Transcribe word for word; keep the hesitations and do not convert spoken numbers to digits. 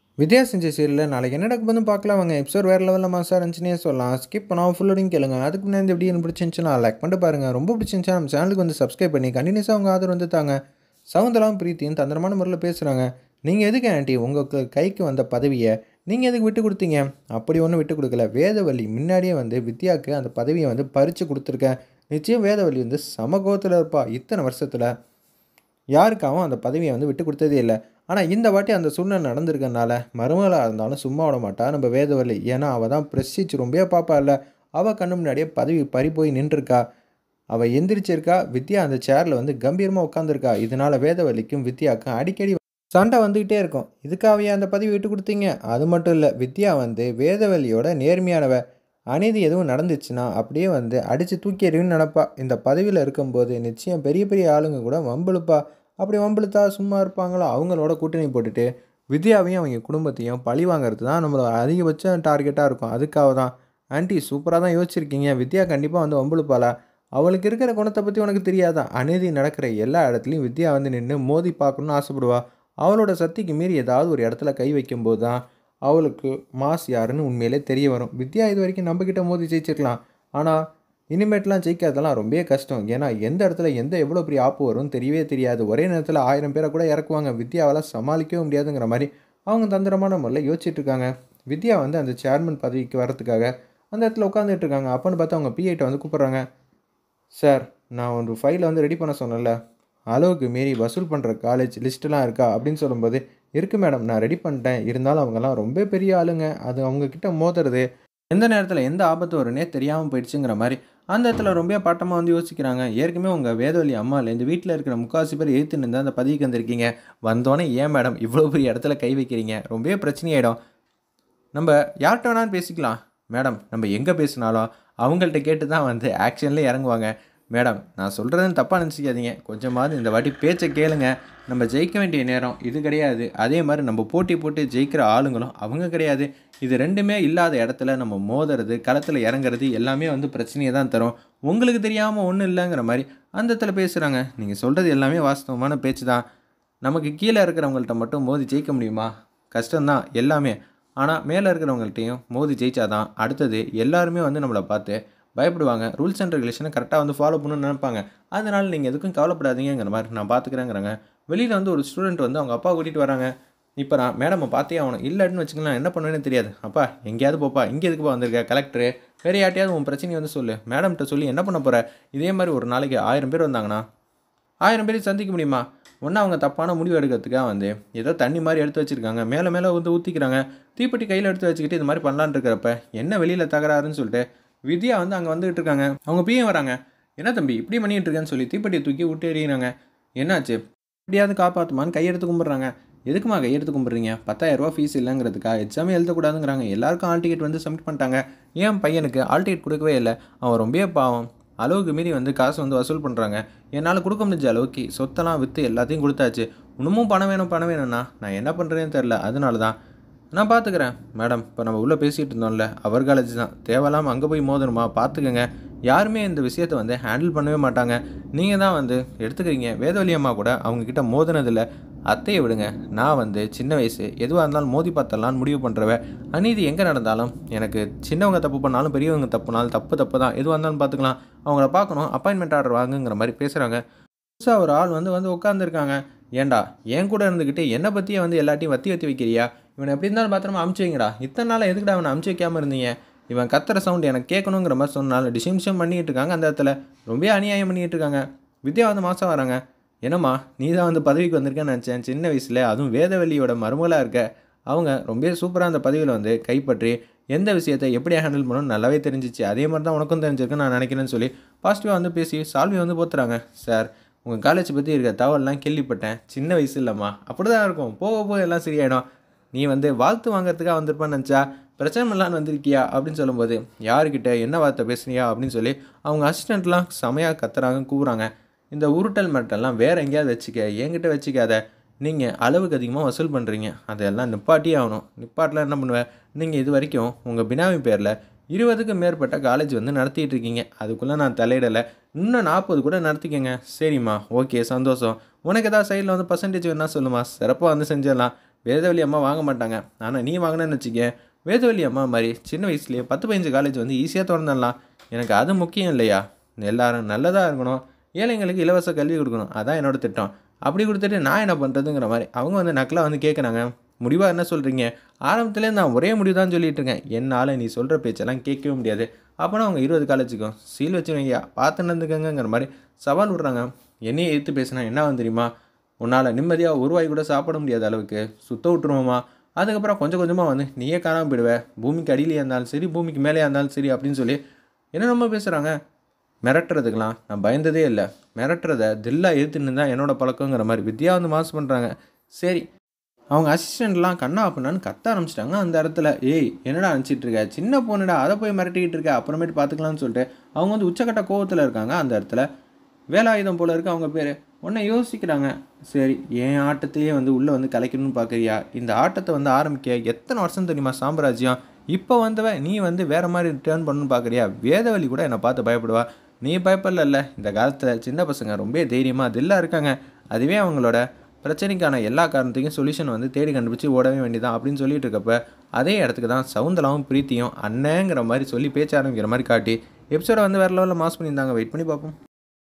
வித்யா செஞ்ச சீரியலில் நாளைக்கு என்ன நடக்க போதுன்னு பார்க்கலாம் வாங்க. எபிசோட் வேறு லெவலில் மாசாக இருந்துச்சுன்னே சொல்லலாம். ஸ்கிப் பண்ணாமல் ஃபுல்லோடையும் கேளுங்க. அதுக்கு முன்னாடி இந்த வீடியோ எனக்கு பிடிச்சிருந்துச்சுன்னா லைக் பண்ணிட்டு பாருங்கள். ரொம்ப பிடிச்சிருந்துச்சா நம்ம சேனலுக்கு வந்து சப்ஸ்கிரைப் பண்ணி கண்டினியூஸாக அவங்க ஆதரவு வந்து தாங்க. சவுந்தலாம் பிரீத்தியும் தந்திரமான முறையில் பேசுகிறாங்க. நீங்கள் எதுக்கு ஆண்டி உங்கள் கைக்கு வந்த பதவியை நீங்கள் எதுக்கு விட்டு கொடுத்தீங்க? அப்படி ஒன்றும் விட்டு கொடுக்கல. வேதவள்ளி முன்னாடியே வந்து வித்யாவுக்கு அந்த பதவியை வந்து பறித்து கொடுத்துருக்கேன். நிச்சயம் வேதவள்ளி வந்து சமகோத்தில் இருப்பா. இத்தனை வருஷத்தில் யாருக்காகவும் அந்த பதவியை வந்து விட்டு கொடுத்ததே இல்லை. ஆனால் இந்த வாட்டி அந்த சூழ்நிலை நடந்திருக்கனால மருமகளாக இருந்தாலும் சும்மா விட மாட்டா நம்ம வேதவள்ளி. ஏன்னா அவள் தான் பிரசிச்சு ரொம்ப பார்ப்பா இல்லை. அவள் கண்ணு முன்னாடியே பதவி பறி போய் நின்றுருக்கா. அவள் எந்திரிச்சிருக்கா. வித்யா அந்த சேரில் வந்து கம்பீரமாக உட்காந்துருக்கா. இதனால் வேதவள்ளிக்கும் வித்யாவுக்கும் அடிக்கடி சண்டை வந்துக்கிட்டே இருக்கும். இதுக்காகவே அந்த பதவி விட்டு கொடுத்தீங்க? அது மட்டும் இல்லை, வித்யா வந்து வேதவள்ளியோட நேர்மையானவ. அநீதி எதுவும் நடந்துச்சுன்னா அப்படியே வந்து அடித்து தூக்கி எறியுன்னு நினப்பா. இந்த பதவியில் இருக்கும்போது நிச்சயம் பெரிய பெரிய ஆளுங்க கூட வம்பிழுப்பா. அப்படி வம்பிழுத்தா சும்மா இருப்பாங்களோ? அவங்களோட கூட்டணி போட்டுட்டு வித்யாவையும் அவங்க குடும்பத்தையும் பழி வாங்கிறது தான் நம்மளோட அதிகபட்ச டார்கெட்டாக இருக்கும். அதுக்காக தான் ஆண்டி சூப்பராக தான் யோசிச்சிருக்கீங்க. வித்யா கண்டிப்பாக வந்து வம்பிழுப்பாளா? அவளுக்கு இருக்கிற குணத்தை பற்றி உனக்கு தெரியாதான்? அநீதி நடக்கிற எல்லா இடத்துலையும் வித்யா வந்து நின்று மோதி பார்க்கணுன்னு ஆசைப்படுவா. அவளோட சக்திக்கு மீறி ஏதாவது ஒரு இடத்துல கை வைக்கும்போது தான் அவளுக்கு மாஸ் யாருன்னு உண்மையிலே தெரிய வரும். வித்யா இது வரைக்கும் நம்மக்கிட்ட மோதி ஜெயிச்சிருக்கலாம். ஆனால் இனிமேட்லாம் ஜெயிக்கிறதெல்லாம் ரொம்ப கஷ்டம். ஏன்னா எந்த இடத்துல எந்த எவ்வளோ பெரிய ஆப்பு வரும்னு தெரியவே தெரியாது. ஒரே நேரத்தில் ஆயிரம் பேரை கூட இறக்குவாங்க. வித்யாவால் சமாளிக்கவே முடியாதுங்கிற மாதிரி அவங்க தந்திரமான முறையில் யோசிச்சுட்டு இருக்காங்க. வித்யா வந்து அந்த சேர்மன் பதவிக்கு வரதுக்காக அந்த இடத்துல உட்காந்துட்டு இருக்காங்க. அப்போன்னு பார்த்து அவங்க பிஐட்ட வந்து கூப்பிட்றாங்க. சார், நான் ஒரு ஃபைலை வந்து ரெடி பண்ண சொன்னேன்ல, அளவுக்கு மீறி வசூல் பண்ணுற காலேஜ் லிஸ்ட்டெலாம் இருக்கா அப்படின்னு சொல்லும்போது, இருக்குது மேடம், நான் ரெடி பண்ணிட்டேன். இருந்தாலும் அவங்கெல்லாம் ரொம்ப பெரிய ஆளுங்க. அது அவங்கக்கிட்ட மோதுறது எந்த நேரத்தில் எந்த ஆபத்து வரும்னே தெரியாமல் போயிடுச்சுங்கிற மாதிரி அந்த இடத்துல ரொம்ப பட்டமாக வந்து யோசிக்கிறாங்க. ஏற்கனவே உங்கள் வேதவள்ளி அம்மாவில் இந்த வீட்டில் இருக்கிற முக்கால்வாசி பேர் எழுத்து நின்று அந்த பதவிக்கு வந்திருக்கீங்க. வந்தோடனே ஏன் மேடம் இவ்வளோ பெரிய இடத்துல கை வைக்கிறீங்க? ரொம்ப பிரச்சனையாயிடும். நம்ம யார்கிட்ட வேணாலும் பேசிக்கலாம் மேடம். நம்ம எங்கே பேசினாலும் அவங்கள்ட்ட கேட்டு தான் வந்து ஆக்ஷன்லேயே இறங்குவாங்க. மேடம், நான் சொல்கிறதுன்னு தப்பாக நினச்சிக்காதீங்க. கொஞ்சமாவது இந்த வாட்டி பேச்சை கேளுங்க. நம்ம ஜெயிக்க வேண்டிய நேரம் இது கிடையாது. அதே மாதிரி நம்ம போட்டி போட்டு ஜெயிக்கிற ஆளுங்களும் அவங்க கிடையாது. இது ரெண்டுமே இல்லாத இடத்துல நம்ம மோதுறது, களத்தில் இறங்குறது எல்லாமே வந்து பிரச்சனையை தான் தரும். உங்களுக்கு தெரியாமல் ஒன்றும் இல்லைங்கிற மாதிரி அந்த இடத்துல பேசுகிறாங்க. நீங்கள் சொல்கிறது எல்லாமே வாஸ்தவமான பேச்சு தான். நமக்கு கீழே இருக்கிறவங்கள்ட்ட மட்டும் மோதி ஜெயிக்க முடியுமா? கஷ்டம்தான் எல்லாமே. ஆனால் மேலே இருக்கிறவங்கள்ட்டையும் மோதி ஜெயிச்சாதான் அடுத்தது எல்லாருமே வந்து நம்மளை பார்த்து பயப்படுவாங்க. ரூல்ஸ் அண்ட் ரெகுலேஷனை கரெக்டாக வந்து ஃபாலோ பண்ணணும்னு நினைப்பாங்க. அதனால் நீங்கள் எதுக்கும் கவலைப்படாதீங்கிற மாதிரி நான் பார்த்துக்கிறேங்கிறாங்க. வெளியில் வந்து ஒரு ஸ்டூடெண்ட் வந்து அவங்க அப்பா கூட்டிகிட்டு வராங்க. இப்போ நான் மேடம் பார்த்தே ஆகணும். இல்லைன்னு வச்சுக்கலாம், என்ன பண்ணுவேன்னு தெரியாது. அப்பா எங்கேயாவது போப்பா, இங்கே எதுக்குப்பா வந்திருக்க? கலெக்டரு வேறு யார்ட்டையாவது உன் பிரச்சனையை வந்து சொல்லு. மேடம்கிட்ட சொல்லி என்ன பண்ண போகிற? இதே மாதிரி ஒரு நாளைக்கு ஆயிரம் பேர் வந்தாங்கன்னா ஆயிரம் பேரையும் சந்திக்க முடியுமா? ஒன்று அவங்க தப்பான முடிவு எடுக்கிறதுக்காக வந்து ஏதோ தண்ணி மாதிரி எடுத்து வச்சுருக்காங்க. மேலே மேலே வந்து ஊற்றிக்கிறாங்க. தீப்பெட்டி கையில் எடுத்து வச்சுக்கிட்டு இது மாதிரி பண்ணலான்னு இருக்கிறப்ப என்ன வெளியில் தகராறுன்னு சொல்லிட்டு வித்யா வந்து அங்கே வந்துகிட்டு இருக்காங்க. அவங்க பிஏ வராங்க. என்ன தம்பி இப்படி பண்ணிகிட்டு இருக்கேன்னு சொல்லி தீப்பெட்டியை தூக்கி விட்டு எறிகிறாங்க. என்னாச்சு? எப்படியாவது காப்பாற்றுமான்னு கையெடுத்து கும்பிட்றாங்க. எதுக்குமா கையெடுத்து கும்பிட்றீங்க? பத்தாயிரரூபா ஃபீஸ் இல்லைங்கிறதுக்கா எக்ஸாமே எழுதக்கூடாதுங்கிறாங்க. எல்லாருக்கும் ஆல் டிக்கெட் வந்து சப்மிட் பண்ணிட்டாங்க. ஏன் பையனுக்கு ஆல் டிக்கெட் கொடுக்கவே இல்லை? அவன் ரொம்ப பாவம். அளவுக்கு மீறி வந்து காசு வந்து வசூல் பண்ணுறாங்க. என்னால் கொடுக்க முடிஞ்ச அளவுக்கு சொத்தெல்லாம் விற்று எல்லாத்தையும் கொடுத்தாச்சு. இன்னமும் பணம் வேணும் பணம் வேணும்னா நான் என்ன பண்ணுறேன்னு தெரில. அதனால தான் நான் பார்த்துக்கிறேன். மேடம், இப்போ நம்ம உள்ளே பேசிகிட்டு இருந்தோம்ல, அவர் காலேஜ் தான். தேவையில்லாமல் அங்கே போய் மோதணுமா? பார்த்துக்கங்க. யாருமே இந்த விஷயத்தை வந்து ஹேண்டில் பண்ணவே மாட்டாங்க. நீங்கள் தான் வந்து எடுத்துக்கிறீங்க. வேதவள்ளி அம்மா கூட அவங்கக்கிட்ட மோதினதில்லை. அத்தையை விடுங்க. நான் வந்து சின்ன வயசு எதுவாக இருந்தாலும் மோதி பார்த்தலான்னு முடிவு பண்ணுறவ. அநீதி எங்கே நடந்தாலும் எனக்கு சின்னவங்க தப்பு பண்ணாலும் பெரியவங்க தப்புனாலும் தப்பு தப்பு தான். எதுவாக இருந்தாலும் பார்த்துக்கலாம். அவங்கள பார்க்கணும், அப்பாயின்மெண்ட் ஆர்டர் வாங்குங்கிற மாதிரி பேசுகிறாங்க. புதுசாக ஒரு ஆள் வந்து வந்து உட்காந்துருக்காங்க. ஏண்டா என் கூட இருந்துக்கிட்டு என்னை பற்றியே வந்து எல்லாத்தையும் வத்தி வத்தி வைக்கிறியா? இவனை எப்படி இருந்தாலும் பாத்திரமா அமுச்சு வைங்கடா. இத்தனை நாளாக எதுக்குடா அவனை அமுச்சு வைக்காமல் இருந்தீங்க? இவன் கத்துற சவுண்ட் எனக்கு கேட்கணுங்கிற மாதிரி சொன்னாலும் டிசிமிஷன் பண்ணிகிட்டு இருக்காங்க. அந்த இடத்துல ரொம்ப அநியாயம் பண்ணிகிட்டு இருக்காங்க. வித்யா வந்து மாதம் வராங்க. என்னம்மா நீ தான் வந்து பதவிக்கு வந்திருக்கேன்னு நினச்சேன். சின்ன வயசில் அதுவும் வேதவள்ளியோட மருமகளாக இருக்க. அவங்க ரொம்ப சூப்பராக அந்த பதவியில் வந்து கைப்பற்றி எந்த விஷயத்தை எப்படி ஹேண்டில் பண்ணணும்னு நல்லாவே தெரிஞ்சிச்சு. அதே மாதிரி தான் உனக்கும் தெரிஞ்சிருக்குன்னு நான் நினைக்கிறேன்னு சொல்லி பாசிட்டிவாக வந்து பேசி சால்வி வந்து போத்துறாங்க. சார், உங்கள் காலேஜ் பற்றி இருக்க தகவல்லாம் கேள்விப்பட்டேன். சின்ன வயசு இல்லைம்மா, அப்படி தான் இருக்கும். போக போக எல்லாம் சரியாயிடும். நீ வந்து வாழ்த்து வாங்கிறதுக்காக வந்திருப்பான்னு நினச்சா பிரச்சனை இல்லான்னு வந்திருக்கியா அப்படின்னு சொல்லும்போது, யாருக்கிட்ட என்ன வார்த்தை பேசுனியா அப்படின்னு சொல்லி அவங்க அசிஸ்டண்ட்லாம் செமையாக கத்துறாங்க, கூவுறாங்க. இந்த உருட்டல் மிரட்டல்லாம் வேறு எங்கேயாவது வச்சுக்க, என்கிட்ட வச்சுக்காத. நீங்கள் அளவுக்கு அதிகமாக வசூல் பண்ணுறீங்க. அதெல்லாம் நிப்பாட்டியே ஆகணும். நிப்பாட்டில் என்ன பண்ணுவேன்? நீங்கள் இது வரைக்கும் உங்கள் பினாமி பேரில் இருபதுக்கும் மேற்பட்ட காலேஜ் வந்து நடத்திட்டு இருக்கீங்க. அதுக்குள்ளே நான் தலையிடலை. இன்னும் நாற்பது கூட நடத்திக்கங்க. சரிம்மா, ஓகே, சந்தோஷம். உனக்கு ஏதாவது சைடில் வந்து பர்சன்டேஜ் வேணா சொல்லுமா, சிறப்பாக வந்து செஞ்சிடலாம். வேதவழி அம்மா வாங்க மாட்டாங்க. ஆனால் நீ வாங்கினேன்னு வச்சுக்க, வேதவழி அம்மா மாதிரி சின்ன வயசுலேயே பத்து பதினஞ்சு காலேஜ் வந்து ஈஸியாக திறந்துடலாம். எனக்கு அது முக்கியம் இல்லையா? எல்லாரும் நல்லதாக இருக்கணும், ஏழைங்களுக்கு இலவச கல்வி கொடுக்கணும், அதான் என்னோடய திட்டம். அப்படி கொடுத்துட்டு நான் என்ன பண்ணுறதுங்கிற மாதிரி அவங்க வந்து நக்கலாக வந்து கேட்குறாங்க. முடிவாக என்ன சொல்கிறீங்க? ஆரம்பத்துலேயே நான் ஒரே முடிவு தான் சொல்லிட்டு இருக்கேன். என்னால் நீ சொல்கிற பேச்செல்லாம் கேட்கவே முடியாது. அப்போனா அவங்க இருபது காலேஜுக்கும் சீல் வச்சுருவீங்க, பார்த்து நடந்துக்கங்கிற மாதிரி சவால் விட்றாங்க. என்னையே எதிர்த்து பேசினா என்ன ஆகும் தெரியுமா? உன்னால் நிம்மதியாக ஒரு வாய் கூட சாப்பிட முடியாத அளவுக்கு சுத்த விட்டுருவோமா? அதுக்கப்புறம் கொஞ்சம் கொஞ்சமாக வந்து நீயே காணாமல் போயிடுவ. பூமிக்கு அடியிலையாக இருந்தாலும் சரி, பூமிக்கு மேலேயா இருந்தாலும் சரி அப்படின்னு சொல்லி என்ன ரொம்ப பேசுகிறாங்க. மிரட்டுறதுக்கெலாம் நான் பயந்ததே இல்லை. மிரட்டுறதை தில்லா எதிர்த்துன்னு தான் என்னோட பழக்கங்கிற மாதிரி வித்யா வந்து மாஸ் பண்ணுறாங்க. சரி, அவங்க அசிஸ்டண்ட்லாம் கண்ணா அப்படின்னான்னு கத்த ஆரம்பிச்சிட்டாங்க அந்த இடத்துல. ஏய் என்னடா அனுப்பிச்சிட்டு இருக்க, சின்ன பொண்ணுடா, அதை போய் மிரட்டிக்கிட்டு இருக்க, அப்புறமேட்டு பார்த்துக்கலான்னு சொல்லிட்டு அவங்க வந்து உச்சக்கட்ட கோவத்தில் இருக்காங்க. அந்த இடத்துல வேலாயுதம் போல இருக்கு அவங்க பேர். உடனே யோசிக்கிறாங்க, சரி என் ஆட்டத்தையே வந்து உள்ளே வந்து கலைக்கணும்னு பார்க்குறியா? இந்த ஆட்டத்தை வந்து ஆரம்பிக்க எத்தனை வருஷம் தெரியுமா சாம்ராஜ்யம்? இப்போ வந்தவ நீ வந்து வேறு மாதிரி டேர்ன் பண்ணணும்னு பார்க்குறியா? வேதவழி கூட என்னை பார்த்து பயப்படுவா, நீ பயப்படல. இந்த காலத்தில் சின்ன பசங்க ரொம்ப தைரியமாக தில்லாக இருக்காங்க. அதுவே அவங்களோட பிரச்சனைக்கான எல்லா காரணத்தையும் சொல்யூஷன் வந்து தேடி கண்டுபிடிச்சி ஓடவே வேண்டியதான் அப்படின்னு சொல்லிட்டு இருக்கப்ப, அதே இடத்துக்கு தான் சவுந்தலாவும் பிரீத்தியும் அண்ணங்கிற மாதிரி சொல்லி பேச்ச ஆரம்பிக்கிற மாதிரி காட்டி எபிசோட வந்து வேறு லெவலில் மாஸ் பண்ணியிருந்தாங்க. வெயிட் பண்ணி பார்ப்போம்.